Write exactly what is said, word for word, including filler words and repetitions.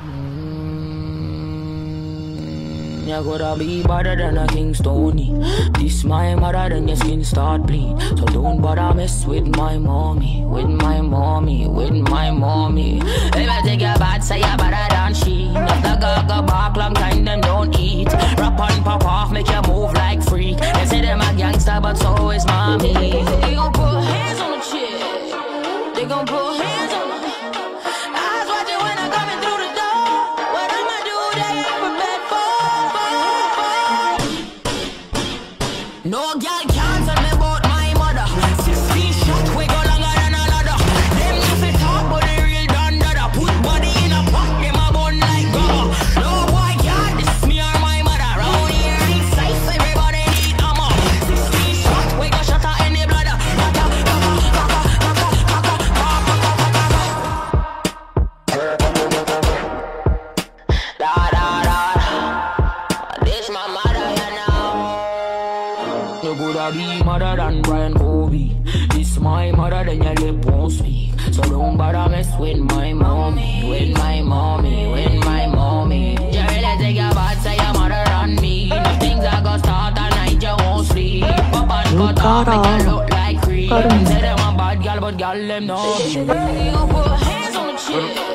You gotta be better than a King Stony. This my mother, then your skin start bleed. So don't bother mess with my mommy, with my mommy, with my mommy. If I take your bad, say you better than she. If the girl go back long time, them don't eat. Rap on, pop off, make you move like freak. They say them a gangster, but so is mommy. They gon' put hands on the chick. They gon' put hands on the eyes watching when I'm coming through the door. What I'ma do, they ain't prepared for. No girl can't tell me about my mother. Sixteen shots, we go longer than a ladder. Them if it talk, but they real done dada. Put body in a pot, them a bun like rubber. No boy can't diss me or my mother. Round here ain't safe, everybody need ammo. Sixteen shots, we go shut her in the bladder. Da da da da. This my mother, you know. You coulda be mother than Brian Kobe. This my mother, then your lip won't speak. So don't bother mess with my mommy, with my mommy, with my mommy. You really take your bad, say your mother and me. The things I got start all night, you won't sleep. Papa got off, make you look like creep. Say them a bad girl, but girl them know. You put hands on the chick.